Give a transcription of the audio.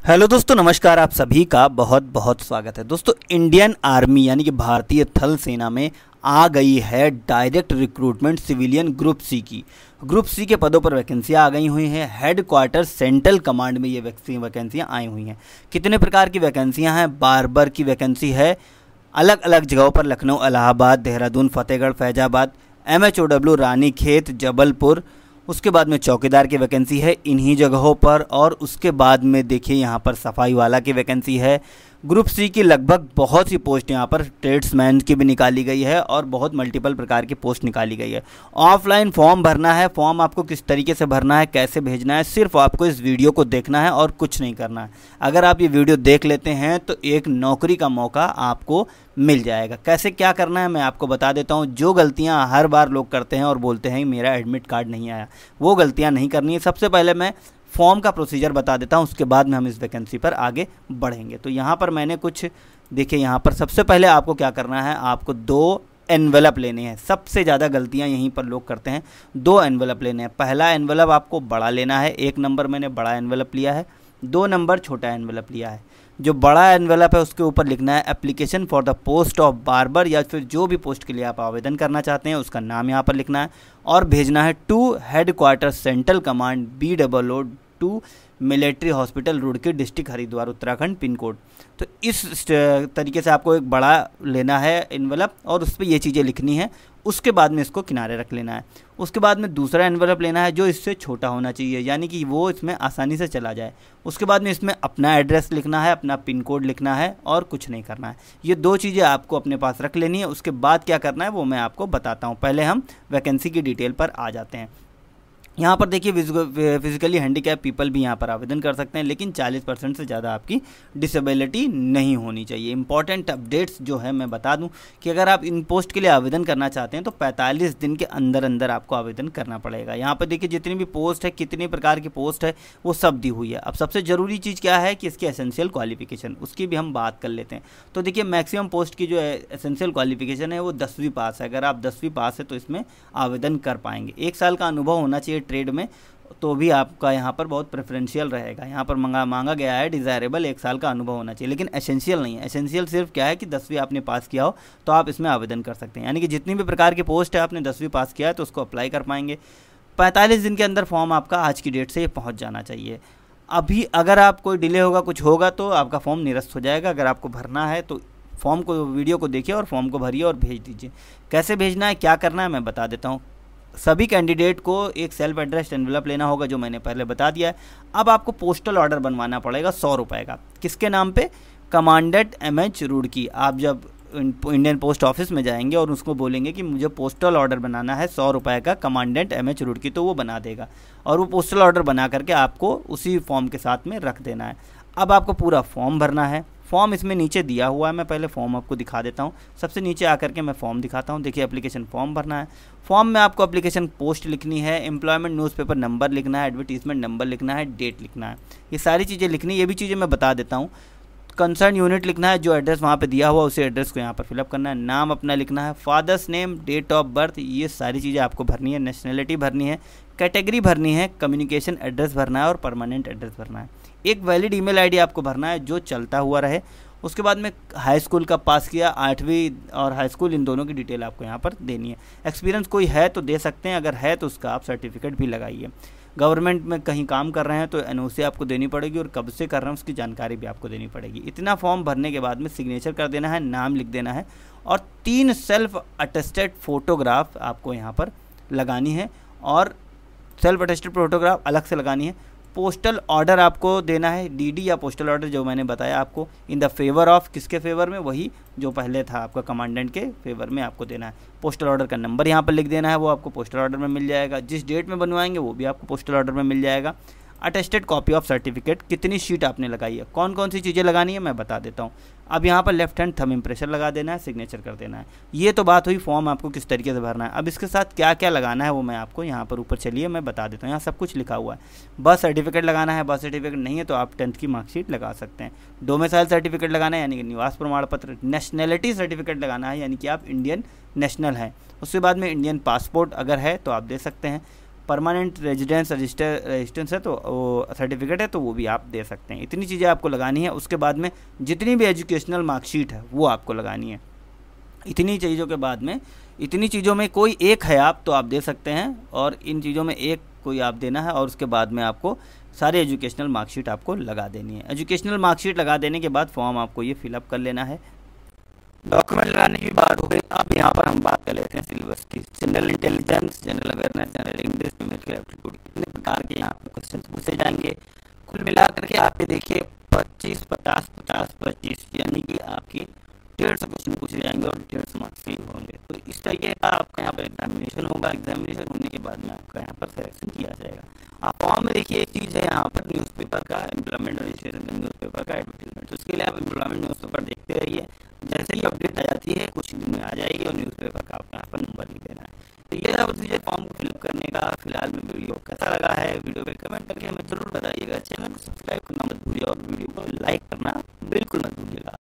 Hello दोस्तों, नमस्कार। आप सभी का बहुत बहुत स्वागत है। दोस्तों, इंडियन आर्मी यानी कि भारतीय थल सेना में आ गई है direct recruitment civilian group C की। ग्रुप सी के पदों पर वैकेंसियाँ आ गई हुई हैं। हेड क्वार्टर सेंट्रल कमांड में ये वैकेंसियाँ आई हुई हैं। कितने प्रकार की वैकेंसियाँ हैं? बारबर की वैकेंसी है अलग अलग जगहों पर, लखनऊ, इलाहाबाद, देहरादून, फतेहगढ़, फैजाबाद, MHOW, रानीखेत, जबलपुर। उसके बाद में चौकीदार की वैकेंसी है इन्हीं जगहों पर। और उसके बाद में देखिए यहाँ पर सफाई वाला की वैकेंसी है। ग्रुप सी की लगभग बहुत सी पोस्ट यहाँ पर ट्रेड्समैन की भी निकाली गई है और बहुत मल्टीपल प्रकार की पोस्ट निकाली गई है। ऑफलाइन फॉर्म भरना है। फॉर्म आपको किस तरीके से भरना है, कैसे भेजना है, सिर्फ आपको इस वीडियो को देखना है और कुछ नहीं करना है। अगर आप ये वीडियो देख लेते हैं तो एक नौकरी का मौका आपको मिल जाएगा। कैसे क्या करना है मैं आपको बता देता हूँ। जो गलतियाँ हर बार लोग करते हैं और बोलते हैं मेरा एडमिट कार्ड नहीं आया, वो गलतियाँ नहीं करनी है। सबसे पहले मैं फॉर्म का प्रोसीजर बता देता हूँ, उसके बाद में हम इस वैकेंसी पर आगे बढ़ेंगे। तो यहाँ पर मैंने कुछ देखिए, यहाँ पर सबसे पहले आपको क्या करना है, आपको 2 एनवेलप लेने हैं। सबसे ज़्यादा गलतियाँ यहीं पर लोग करते हैं। 2 एनवेलप लेने हैं। पहला एनवेलप आपको बड़ा लेना है। 1 नंबर मैंने बड़ा एनवेलप लिया है, 2 नंबर छोटा एनवेलप लिया है। जो बड़ा एनवेलप है उसके ऊपर लिखना है application for the post of barber, या फिर जो भी पोस्ट के लिए आप आवेदन करना चाहते हैं उसका नाम यहाँ पर लिखना है और भेजना है to headquarter central command BOO2 military hospital Roorkee, district Haridwar, Uttarakhand, pin code. तो इस तरीके से आपको एक बड़ा लेना है एनवेलप और उस पर ये चीज़ें लिखनी है। उसके बाद में इसको किनारे रख लेना है। उसके बाद में दूसरा एनवेलप लेना है जो इससे छोटा होना चाहिए, यानी कि वो इसमें आसानी से चला जाए। उसके बाद में इसमें अपना एड्रेस लिखना है, अपना पिन कोड लिखना है और कुछ नहीं करना है। ये 2 चीज़ें आपको अपने पास रख लेनी है। उसके बाद क्या करना है वो मैं आपको बताता हूँ। पहले हम वैकेंसी की डिटेल पर आ जाते हैं। यहाँ पर देखिए फिजिकली हैंडीकैप पीपल भी यहाँ पर आवेदन कर सकते हैं, लेकिन 40% से ज़्यादा आपकी डिसेबिलिटी नहीं होनी चाहिए। इंपॉर्टेंट अपडेट्स जो है मैं बता दूं कि अगर आप इन पोस्ट के लिए आवेदन करना चाहते हैं तो 45 दिन के अंदर अंदर आपको आवेदन करना पड़ेगा। यहाँ पर देखिए जितनी भी पोस्ट है, कितनी प्रकार की पोस्ट है, वो सब दी हुई है। अब सबसे ज़रूरी चीज़ क्या है कि इसकी एसेंशियल क्वालिफिकेशन, उसकी भी हम बात कर लेते हैं। तो देखिए मैक्सिमम पोस्ट की जो एसेंशियल क्वालिफिकेशन है वो 10वीं पास है। अगर आप 10वीं पास है तो इसमें आवेदन कर पाएंगे। 1 साल का अनुभव होना चाहिए ट्रेड में, तो भी आपका यहाँ पर बहुत प्रेफरेंशियल रहेगा। यहाँ पर मांगा गया है डिज़ायरेबल 1 साल का अनुभव होना चाहिए, लेकिन एसेंशियल नहीं है। एसेंशियल सिर्फ क्या है कि 10वीं आपने पास किया हो तो आप इसमें आवेदन कर सकते हैं। यानी कि जितनी भी प्रकार की पोस्ट है आपने 10वीं पास किया है तो उसको अप्लाई कर पाएंगे। 45 दिन के अंदर फॉर्म आपका आज की डेट से ये पहुँच जाना चाहिए। अभी अगर आप कोई डिले होगा, कुछ होगा तो आपका फॉर्म निरस्त हो जाएगा। अगर आपको भरना है तो फॉर्म को, वीडियो को देखिए और फॉर्म को भरिए और भेज दीजिए। कैसे भेजना है, क्या करना है मैं बता देता हूँ। सभी कैंडिडेट को एक सेल्फ एड्रेस्ड एनवेलप लेना होगा जो मैंने पहले बता दिया है। अब आपको पोस्टल ऑर्डर बनवाना पड़ेगा 100 रुपये का। किसके नाम पे? Commandant MH Roorkee. आप जब इंडियन पोस्ट ऑफिस में जाएंगे और उसको बोलेंगे कि मुझे पोस्टल ऑर्डर बनाना है 100 रुपये का कमांडेंट MH रुड़की, तो वो बना देगा और वो पोस्टल ऑर्डर बना करके आपको उसी फॉर्म के साथ में रख देना है। अब आपको पूरा फॉर्म भरना है। फॉर्म इसमें नीचे दिया हुआ है, मैं पहले फॉर्म आपको दिखा देता हूँ। सबसे नीचे आकर के मैं फॉर्म दिखाता हूँ। देखिए एप्लीकेशन फॉर्म भरना है। फॉर्म में आपको एप्लीकेशन पोस्ट लिखनी है, एम्प्लॉयमेंट न्यूज़पेपर नंबर लिखना है, एडवर्टीजमेंट नंबर लिखना है, डेट लिखना है। ये सारी चीज़ें लिखनी है। ये भी चीज़ें मैं बता देता हूँ। कंसर्न यूनिट लिखना है, जो एड्रेस वहाँ पे दिया हुआ उसी एड्रेस को यहाँ पर फिलअप करना है। नाम अपना लिखना है, father's name, date of birth, ये सारी चीज़ें आपको भरनी है। नेशनलिटी भरनी है, कैटेगरी भरनी है, कम्युनिकेशन एड्रेस भरना है और परमानेंट एड्रेस भरना है। एक वैलिड ईमेल आईडी आपको भरना है जो चलता हुआ रहे। उसके बाद में हाई स्कूल का पास किया, 8वीं और हाई स्कूल, इन दोनों की डिटेल आपको यहाँ पर देनी है। एक्सपीरियंस कोई है तो दे सकते हैं, अगर है तो उसका आप सर्टिफिकेट भी लगाइए। गवर्नमेंट में कहीं काम कर रहे हैं तो NOC आपको देनी पड़ेगी और कब से कर रहे हैं उसकी जानकारी भी आपको देनी पड़ेगी। इतना फॉर्म भरने के बाद में सिग्नेचर कर देना है, नाम लिख देना है और 3 सेल्फ अटेस्टेड फ़ोटोग्राफ आपको यहाँ पर लगानी है और सेल्फ अटेस्टेड फ़ोटोग्राफ अलग से लगानी है। पोस्टल ऑर्डर आपको देना है, DD या पोस्टल ऑर्डर जो मैंने बताया आपको, इन द फेवर ऑफ, किसके फेवर में? वही जो पहले था आपका कमांडेंट के फेवर में आपको देना है। पोस्टल ऑर्डर का नंबर यहाँ पर लिख देना है, वो आपको पोस्टल ऑर्डर में मिल जाएगा। जिस डेट में बनवाएंगे वो भी आपको पोस्टल ऑर्डर में मिल जाएगा। अटेस्टेड कॉपी ऑफ सर्टिफिकेट, कितनी शीट आपने लगाई है, कौन कौन सी चीज़ें लगानी है मैं बता देता हूँ। अब यहाँ पर लेफ्ट हैंड थंब इम्प्रेशन लगा देना है, सिग्नेचर कर देना है। ये तो बात हुई फॉर्म आपको किस तरीके से भरना है। अब इसके साथ क्या क्या लगाना है वो मैं आपको यहाँ पर ऊपर चलिए मैं बता देता हूँ। यहाँ सब कुछ लिखा हुआ है। बर्थ सर्टिफिकेट लगाना है, बर्थ सर्टिफिकेट नहीं है तो आप 10th की मार्कशीट लगा सकते हैं। डोमिसाइल सर्टिफिकेट लगाना है यानी कि निवास प्रमाण पत्र। नेशनलिटी सर्टिफिकेट लगाना है यानी कि आप इंडियन नेशनल हैं। उसके बाद में इंडियन पासपोर्ट अगर है तो आप दे सकते हैं। परमानेंट रेजिडेंस रजिस्टेंस है तो वो सर्टिफिकेट है तो वो भी आप दे सकते हैं। इतनी चीज़ें आपको लगानी है। उसके बाद में जितनी भी एजुकेशनल मार्कशीट है वो आपको लगानी है। इतनी चीज़ों के बाद में, इतनी चीज़ों में कोई एक है आप तो आप दे सकते हैं, और इन चीज़ों में एक कोई आप देना है, और उसके बाद में आपको सारे एजुकेशनल मार्कशीट आपको लगा देनी है। एजुकेशनल मार्कशीट लगा देने के बाद फॉर्म आपको ये फिलअप कर लेना है। डॉक्यूमेंट लगाने की बात हो गई। अब यहाँ पर हम बात कर लेते हैं सिलेबस की। General intelligence, general awareness, general English, numerical aptitude, कितने प्रकार के यहाँ पर क्वेश्चन पूछे जाएंगे। कुल मिला करके आप ये देखिए 25, 50, 50, 25 यानी कि आपकी 150 क्वेश्चन पूछे जाएंगे और 150 मार्क्स के होंगे। तो इस तरीके का आपका यहाँ पर एग्जामिनेशन होगा। एग्जामिनेशन होने के बाद में आपका यहाँ पर सिलेक्शन किया जाएगा। आप फॉर्म में देखिए एक चीज़ है यहाँ पर न्यूज़पेपर का, एम्प्लॉयमेंट रजिस्ट्रेशन न्यूज़पेपर का एडवर्टीजमेंट। तो उसके लिए आप एम्प्लॉयमेंट न्यूज़पेपर देखते रहिए। जैसे ही अपडेट आ जाती है कुछ दिन में आ जाएगी, और न्यूज़पेपर का आपको यहाँ पर नंबर लिख देना है। तो ये था मुझे फॉर्म को फिलअप करने का। फिलहाल में वीडियो कैसा लगा है, वीडियो पे कमेंट करके हमें जरूर बताइएगा। चैनल को सब्सक्राइब करना मत भूलिए और वीडियो को लाइक करना बिल्कुल मत